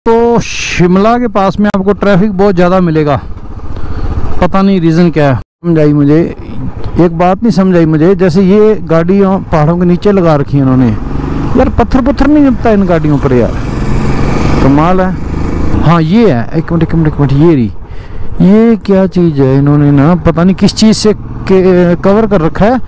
तो शिमला के पास में आपको ट्रैफिक बहुत ज़्यादा मिलेगा, पता नहीं रीज़न क्या है। समझाई मुझे एक बात नहीं समझाई मुझे, जैसे ये गाड़ियाँ पहाड़ों के नीचे लगा रखी है इन्होंने, यार पत्थर पत्थर नहीं मिलता इन गाड़ियों पर यार, कमाल है। हाँ ये है, एक मिनट ये रही, ये क्या चीज़ है इन्होंने ना पता नहीं किस चीज़ से कवर कर रखा है।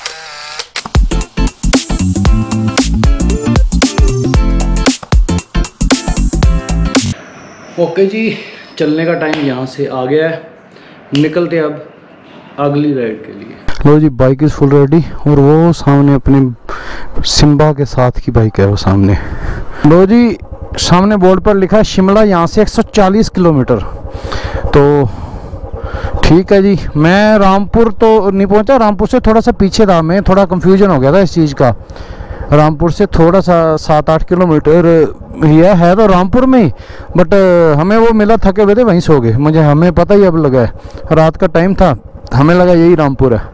ओके जी, चलने का टाइम यहाँ से आ गया है, निकलते अब अगली राइड के लिए। लो जी, बाइक इज़ फुल रेडी और वो सामने अपने सिम्बा के साथ की बाइक है वो सामने। लो जी, सामने बोर्ड पर लिखा है शिमला यहाँ से 140 किलोमीटर, तो ठीक है जी। मैं रामपुर तो नहीं पहुँचा, रामपुर से थोड़ा सा पीछे था, मैं थोड़ा कंफ्यूजन हो गया था इस चीज़ का। रामपुर से थोड़ा सा 7-8 किलोमीटर ही है तो रामपुर में ही, बट हमें वो मिला थके हुए थे वहीं सो गए। मुझे हमें पता ही अब लगा है, रात का टाइम था, हमें लगा यही रामपुर है।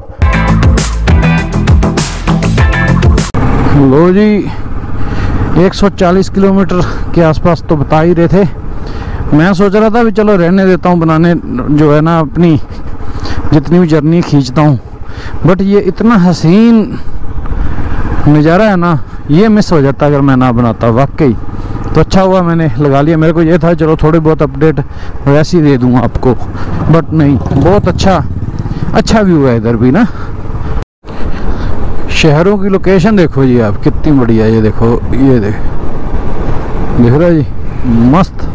लो जी, 140 किलोमीटर के आसपास तो बता ही रहे थे। मैं सोच रहा था भी चलो रहने देता हूँ, बनाने जो है ना अपनी जितनी भी जर्नी खींचता हूँ, बट ये इतना हसीन नज़ारा है ना, ये मिस हो जाता अगर मैं ना बनाता वाकई। तो अच्छा हुआ मैंने लगा लिया, मेरे को ये था चलो थोड़ी बहुत अपडेट वैसे ही दे दूँगा आपको, बट नहीं, बहुत अच्छा व्यू है इधर भी ना। शहरों की लोकेशन देखो जी आप, कितनी बढ़िया, ये देखो, ये दिख रहा है जी, मस्त।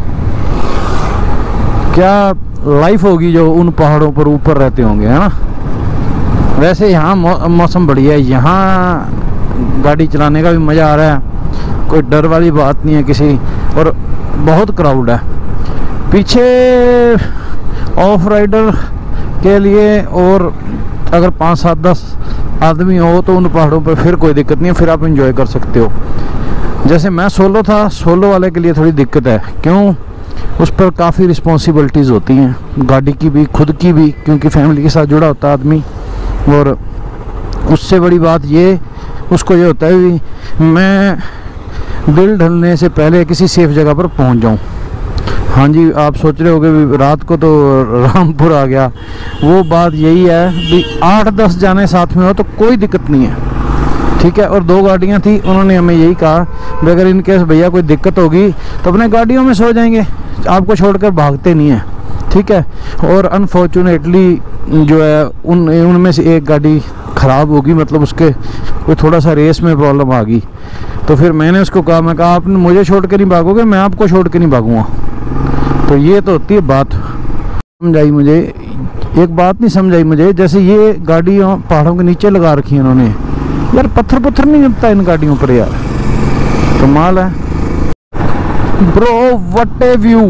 क्या लाइफ होगी जो उन पहाड़ों पर ऊपर रहते होंगे, है ना। वैसे यहाँ मौसम बढ़िया है, यहाँ गाड़ी चलाने का भी मज़ा आ रहा है, कोई डर वाली बात नहीं है किसी, और बहुत क्राउड है पीछे ऑफ राइडर के लिए। और अगर 5-7-10 आदमी हो तो उन पहाड़ों पर फिर कोई दिक्कत नहीं है, फिर आप एंजॉय कर सकते हो। जैसे मैं सोलो था, सोलो वाले के लिए थोड़ी दिक्कत है, क्यों, उस पर काफ़ी रिस्पॉन्सिबिलिटीज़ होती हैं, गाड़ी की भी खुद की भी, क्योंकि फैमिली के साथ जुड़ा होता है आदमी। और उससे बड़ी बात ये, उसको ये होता है भी मैं दिल ढलने से पहले किसी सेफ जगह पर पहुंच जाऊं। हाँ जी, आप सोच रहे होगे भी रात को तो रामपुर आ गया, वो बात यही है भी 8-10 जाने साथ में हो तो कोई दिक्कत नहीं है, ठीक है। और 2 गाड़ियां थी, उन्होंने हमें यही कहा भी अगर इनकेस भैया कोई दिक्कत होगी तो अपने गाड़ियों में सो जाएंगे, आपको छोड़कर भागते नहीं है, ठीक है। और अनफॉर्चुनेटली जो है उनमें से एक गाड़ी ख़राब होगी, मतलब उसके कोई थोड़ा सा रेस में प्रॉब्लम आ गई, तो फिर मैंने उसको कहा, मैं कहा आप मुझे छोड़ के नहीं भागोगे, मैं आपको छोड़ के नहीं भागूंगा। तो ये तो होती है बात। समझाई मुझे एक बात नहीं समझाई मुझे, जैसे ये गाड़ियाँ पहाड़ों के नीचे लगा रखी है इन्होंने, यार पत्थर पत्थर नहीं मिलता इन गाड़ियों पर यार, कमाल है। Bro what a view,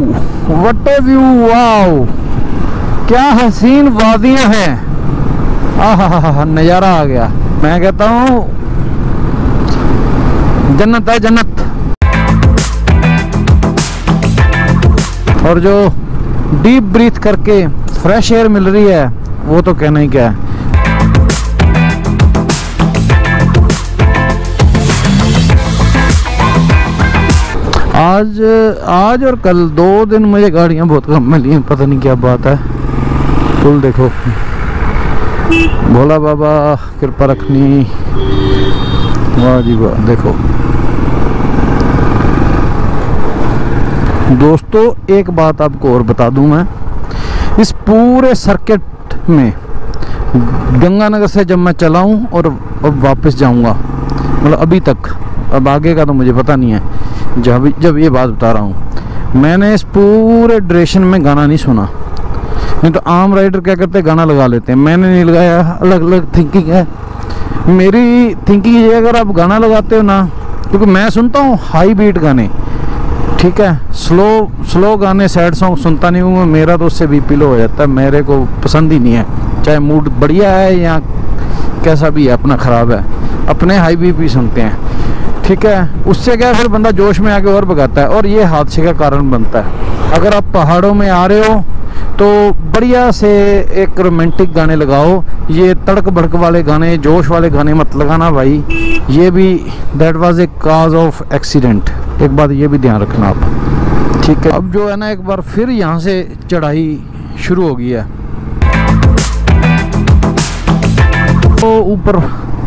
wow, क्या हसीन वादियां हैं, आहा नज़ारा आ गया। मैं कहता हूँ जन्नत है, जन्नत। और जो डीप ब्रीथ करके फ्रेश एयर मिल रही है वो तो कहना ही क्या है। आज और कल 2 दिन मुझे गाड़ियाँ बहुत कम मिली हैं, पता नहीं क्या बात है। फुल देखो, भोला बाबा कृपा रखनी, वाह जी वाह। देखो दोस्तों, एक बात आपको और बता दूं, मैं इस पूरे सर्किट में गंगानगर से जब मैं चलाऊं और वापस जाऊंगा, मतलब अभी तक, अब आगे का तो मुझे पता नहीं है, जब ये बात बता रहा हूँ, मैंने इस पूरे ड्यूरेशन में गाना नहीं सुना। नहीं तो आम राइडर क्या करते हैं, गाना लगा लेते हैं, मैंने नहीं लगाया, अलग अलग थिंकिंग है मेरी। थिंकिंग ये, अगर आप गाना लगाते हो ना, क्योंकि मैं सुनता हूँ हाई बीट गाने, ठीक है, स्लो गाने, सैड सॉन्ग सुनता नहीं हूँ, मेरा तो उससे बीपी लो हो जाता है, मेरे को पसंद ही नहीं है, चाहे मूड बढ़िया है या कैसा भी है, अपना ख़राब है, अपने हाई बीपी सुनते हैं, ठीक है। उससे क्या, फिर बंदा जोश में आके और भगाता है, और ये हादसे का कारण बनता है। अगर आप पहाड़ों में आ रहे हो तो बढ़िया से एक रोमांटिक गाने लगाओ, ये तड़क भड़क वाले गाने, जोश वाले गाने मत लगाना भाई, ये भी that was a cause of accident, एक बात ये भी ध्यान रखना आप। ठीक है। अब जो है ना एक बार फिर यहाँ से चढ़ाई शुरू हो गई है। तो ऊपर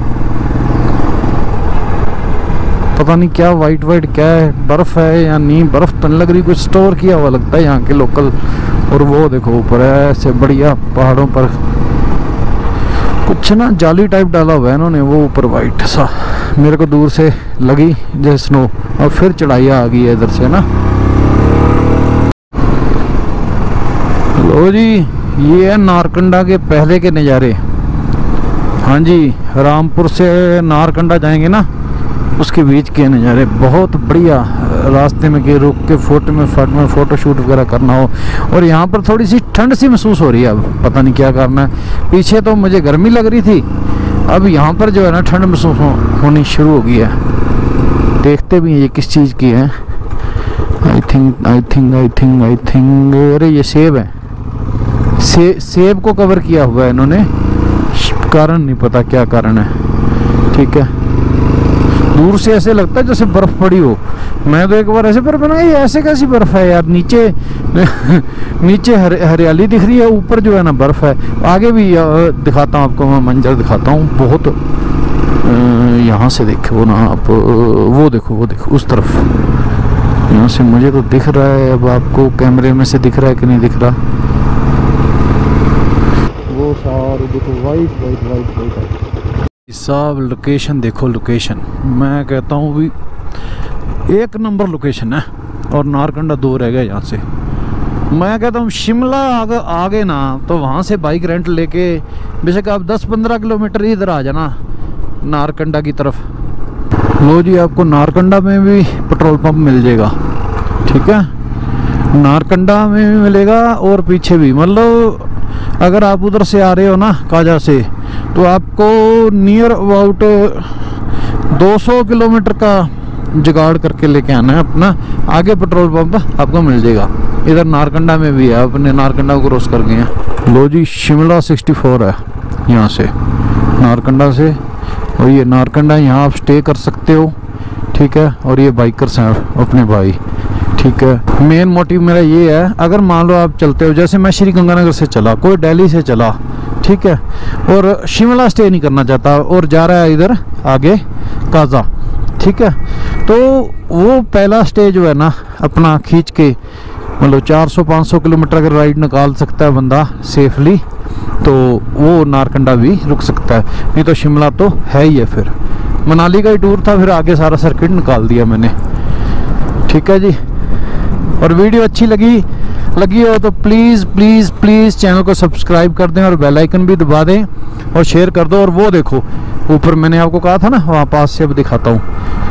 पता नहीं क्या वाइट वाइट क्या है, बर्फ है या नहीं, बर्फ तो नहीं लग रही, कुछ स्टोर किया हुआ लगता है यहाँ के लोकल। और वो देखो ऊपर है ऐसे बढ़िया पहाड़ों पर कुछ ना जाली टाइप डाला हुआ है इन्होंने, वो ऊपर वाइट सा मेरे को दूर से लगी जैसे स्नो। और फिर चढ़ाई आ गई है इधर से ना। लो जी, ये है नारकंडा के पहले के नज़ारे। हाँ जी, रामपुर से नारकंडा जाएंगे ना, उसके बीच के नज़ारे बहुत बढ़िया। रास्ते में के रुक के फोटो शूट वगैरह करना हो। और यहाँ पर थोड़ी सी ठंड सी महसूस हो रही है, अब पता नहीं क्या करना है। पीछे तो मुझे गर्मी लग रही थी, अब यहाँ पर जो है ना ठंड महसूस होनी शुरू हो गई है। देखते भी हैं ये किस चीज़ की है। आई थिंक अरे ये सेब है। सेब को कवर किया हुआ है इन्होंने, कारण नहीं पता क्या कारण है। ठीक है, दूर से ऐसे लगता है जैसे बर्फ पड़ी हो। मैं तो एक बार ऐसे पर बना, ये ऐसे कैसी बर्फ है यार, नीचे नीचे हरियाली दिख रही है, ऊपर जो है ना बर्फ है। आगे भी दिखाता हूँ आपको, मैं मंजर दिखाता हूँ बहुत। यहाँ से देखो ना आप, वो देखो उस तरफ। यहाँ से मुझे तो दिख रहा है, अब आपको कैमरे में से दिख रहा है कि नहीं दिख रहा। वो सारे देखो वाइट सब लोकेशन देखो, लोकेशन मैं कहता हूँ भी एक नंबर लोकेशन है। और नारकंडा 2 रह गया यहाँ से। मैं कहता हूँ शिमला आगे ना तो वहाँ से बाइक रेंट लेके बेशक आप 10-15 किलोमीटर इधर आ जाना नारकंडा की तरफ। लो जी, आपको नारकंडा में भी पेट्रोल पंप मिल जाएगा। ठीक है, नारकंडा में भी मिलेगा और पीछे भी। मतलब अगर आप उधर से आ रहे हो ना काजा से, तो आपको नियर अबाउट 200 किलोमीटर का जुगाड़ करके लेके आना है अपना। आगे पेट्रोल पंप आपको मिल जाएगा। इधर नारकंडा में भी है, अपने नारकंडा को क्रॉस कर गए हैं। लो जी, शिमला 64 है यहाँ से नारकंडा से। और ये नारकंडा, यहाँ आप स्टे कर सकते हो। ठीक है, और ये बाइकर्स हैं अपने भाई। ठीक है, मेन मोटिव मेरा ये है, अगर मान लो आप चलते हो, जैसे मैं श्री गंगानगर से चला, कोई दिल्ली से चला, ठीक है, और शिमला स्टे नहीं करना चाहता और जा रहा है इधर आगे काजा, ठीक है, तो वो पहला स्टे जो है ना अपना खींच के, मतलब 400-500 किलोमीटर अगर राइड निकाल सकता है बंदा सेफली, तो वो नारकंडा भी रुक सकता है। नहीं तो शिमला तो है ही है। फिर मनाली का ही टूर था, फिर आगे सारा सर्किट निकाल दिया मैंने। ठीक है जी, और वीडियो अच्छी लगी हो तो प्लीज़ प्लीज़ प्लीज़ चैनल को सब्सक्राइब कर दें और बेल आइकन भी दबा दें और शेयर कर दो। और वो देखो ऊपर मैंने आपको कहा था ना, वहाँ पास से अब दिखाता हूँ,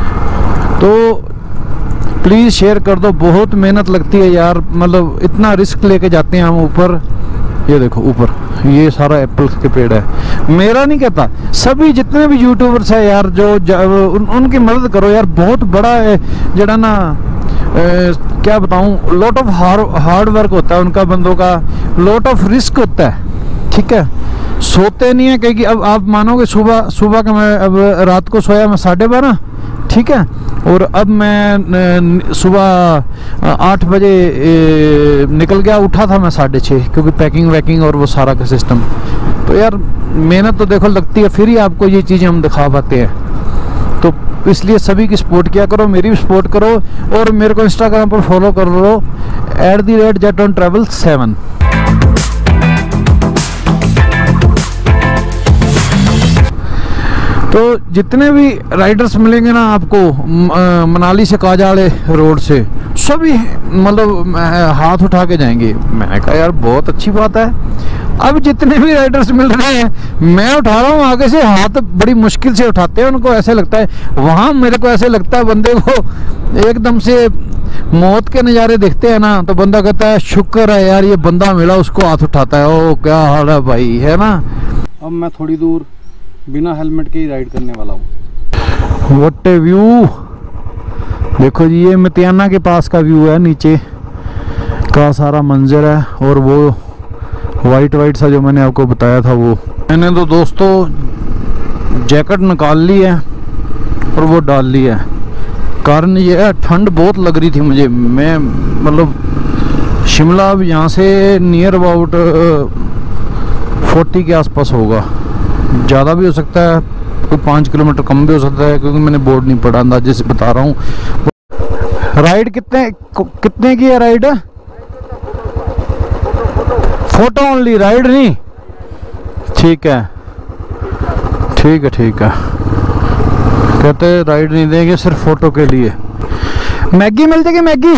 तो प्लीज़ शेयर कर दो। बहुत मेहनत लगती है यार, मतलब इतना रिस्क लेके जाते हैं हम ऊपर। ये देखो ऊपर ये सारा एप्पल के पेड़ है। मेरा नहीं कहता, सभी जितने भी यूट्यूबर्स है यार, जो उनकी मदद करो यार। बहुत बड़ा है जड़ा ना, क्या बताऊं, लॉट ऑफ हार्ड वर्क होता है उनका, बंदों का लॉट ऑफ रिस्क होता है। ठीक है, सोते नहीं है, क्योंकि अब आप मानोगे सुबह का मैं अब रात को सोया मैं 12:30, ठीक है, और अब मैं सुबह 8 बजे निकल गया, उठा था मैं 6:30, क्योंकि पैकिंग वैकिंग और वो सारा का सिस्टम। तो यार मेहनत तो देखो लगती है, फिर ही आपको ये चीज़ें हम दिखा पाते हैं। तो इसलिए सभी की सपोर्ट किया करो, मेरी भी सपोर्ट करो, और मेरे को इंस्टाग्राम पर फॉलो कर लो @JetOnTravel7। तो जितने भी राइडर्स मिलेंगे ना आपको मनाली से काजा वाले रोड से, सभी मतलब हाथ उठा के जाएंगे। मैंने कहा यार बहुत अच्छी बात है। अब जितने भी राइडर्स मिल रहे हैं मैं उठा रहा हूँ आगे से, हाथ बड़ी मुश्किल से उठाते हैं। उनको ऐसे लगता है, वहाँ मेरे को ऐसे लगता है बंदे को एकदम से मौत के नज़ारे दिखते हैं ना, तो बंदा कहता है शुक्र है यार ये बंदा मिला, उसको हाथ उठाता है। ओ क्या हाल है भाई, है ना। अब मैं थोड़ी दूर बिना हेलमेट के ही राइड करने वाला हूँ। व्हाट ए व्यू, देखो जी, ये मतियाना के पास का व्यू है, नीचे का सारा मंजर है। और वो वाइट सा जो मैंने आपको बताया था, वो मैंने तो दोस्तों जैकेट निकाल ली है और वो डाल ली है, कारण ये है ठंड बहुत लग रही थी मुझे। मैं मतलब शिमला अब यहाँ से नियर अबाउट 40 के आसपास होगा, ज़्यादा भी हो सकता है, कोई 5 किलोमीटर कम भी हो सकता है, क्योंकि मैंने बोर्ड नहीं पढ़ा, अंदाजे से बता रहा हूँ। राइड कितने की है राइड? फोटो ओनली, राइड नहीं? ठीक है ठीक है ठीक है। कहते हैं राइड नहीं देंगे, सिर्फ फोटो के लिए। मैगी मिल जाएगी? मैगी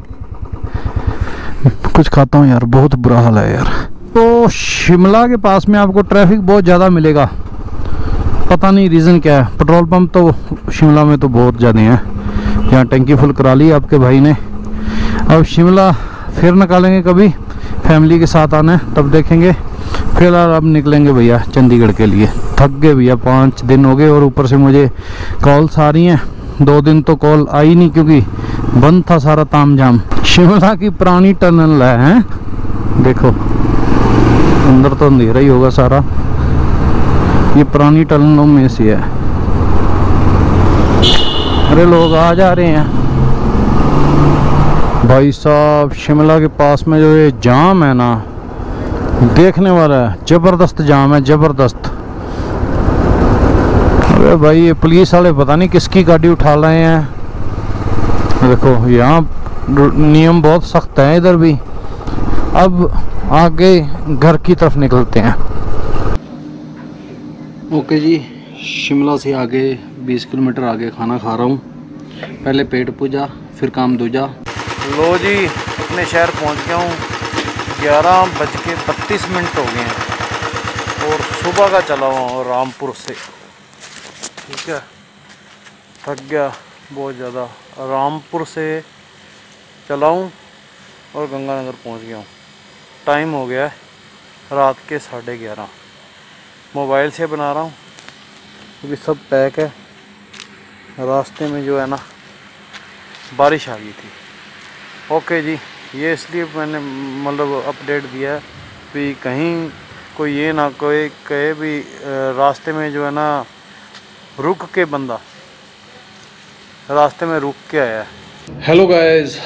कुछ खाता हूँ यार, बहुत बुरा हाल है यार। तो शिमला के पास में आपको ट्रैफिक बहुत ज़्यादा मिलेगा, पता नहीं रीज़न क्या है। पेट्रोल पंप तो शिमला में तो बहुत ज़्यादा हैं। यहाँ टंकी फुल करा ली आपके भाई ने। अब शिमला फिर निकालेंगे कभी, फैमिली के साथ आना है तब देखेंगे। फिलहाल अब निकलेंगे भैया चंडीगढ़ के लिए। थक गए भैया, 5 दिन हो गए और ऊपर से मुझे कॉल्स आ रही हैं। 2 दिन तो कॉल आई नहीं क्योंकि बंद था सारा तामझाम। शिमला की पुरानी टनल है, देखो अंदर तो अंधेरा ही होगा सारा। ये पुरानी टनलों में से है। अरे लोग आ जा रहे हैं भाई साहब। शिमला के पास में जो ये जाम है ना, देखने वाला है, जबरदस्त जाम है, जबरदस्त। अरे भाई ये पुलिस वाले पता नहीं किसकी गाड़ी उठा रहे हैं। देखो यहाँ नियम बहुत सख्त है इधर भी। अब आगे घर की तरफ निकलते हैं। ओके जी, शिमला से आगे 20 किलोमीटर आगे खाना खा रहा हूँ। पहले पेट पूजा फिर काम दूजा। लो जी, अपने शहर पहुँच गया हूँ। 11:32 हो गए हैं और सुबह का चला हुआ हूँ रामपुर से। ठीक है, थक गया बहुत ज़्यादा। रामपुर से चला हूँ और गंगानगर पहुँच गया हूँ। टाइम हो गया है रात के 11:30। मोबाइल से बना रहा हूँ क्योंकि सब पैक है। रास्ते में जो है ना बारिश आ गई थी। ओके जी, ये इसलिए मैंने मतलब अपडेट दिया है कि कहीं कोई ये ना कोई कहे भी रास्ते में जो है ना रुक के, बंदा रास्ते में रुक के आया है। हेलो गाइस,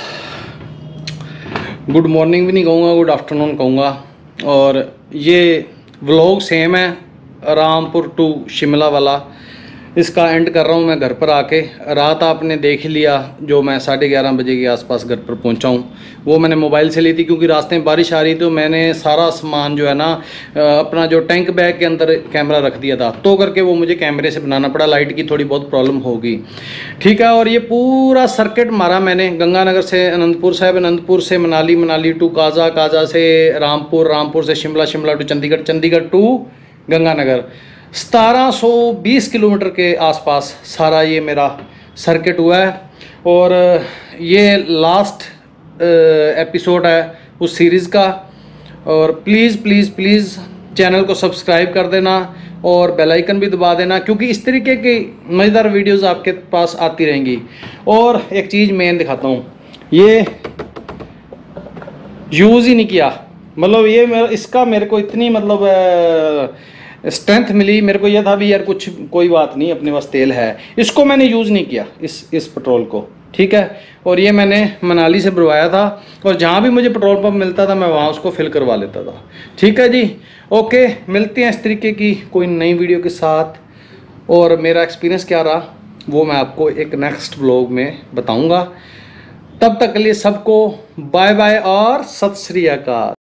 गुड मॉर्निंग भी नहीं कहूँगा, गुड आफ्टरनून कहूँगा। और ये व्लॉग सेम है, रामपुर टू शिमला वाला। इसका एंड कर रहा हूँ मैं घर पर आके। रात आपने देख लिया, जो मैं 11:30 बजे के आसपास घर पर पहुँचा हूँ, वो मैंने मोबाइल से ली थी क्योंकि रास्ते में बारिश आ रही थी। तो मैंने सारा सामान जो है ना अपना जो टैंक बैग के अंदर कैमरा रख दिया था, तो करके वो मुझे कैमरे से बनाना पड़ा। लाइट की थोड़ी बहुत प्रॉब्लम होगी, ठीक है। और ये पूरा सर्किट मारा मैंने, गंगानगर से अनंतपुर साहिब, अनंतपुर से मनाली, मनाली टू काजा, काजा से रामपुर, रामपुर से Shimla, Shimla to Chandigarh, Chandigarh to Ganganagar. 1720 kilometre के आसपास सारा ये मेरा सर्किट हुआ है। और ये लास्ट एपिसोड है उस सीरीज़ का। और प्लीज़ प्लीज़ प्लीज़ चैनल को सब्सक्राइब कर देना और बेल आइकन भी दबा देना, क्योंकि इस तरीके की मज़ेदार वीडियोस आपके पास आती रहेंगी। और एक चीज़ मेन दिखाता हूँ, ये यूज़ ही नहीं किया। मतलब ये इसका मेरे को इतनी मतलब स्ट्रेंथ मिली। मेरे को यह था भी यार कुछ कोई बात नहीं, अपने पास तेल है। इसको मैंने यूज़ नहीं किया, इस पेट्रोल को, ठीक है। और ये मैंने मनाली से भरवाया था और जहाँ भी मुझे पेट्रोल पंप मिलता था मैं वहाँ उसको फिल करवा लेता था, ठीक है जी। ओके, मिलते हैं इस तरीके की कोई नई वीडियो के साथ। और मेरा एक्सपीरियंस क्या रहा वो मैं आपको एक नेक्स्ट व्लॉग में बताऊँगा। तब तक के लिए सबको बाय बाय और सत श्री अकाल।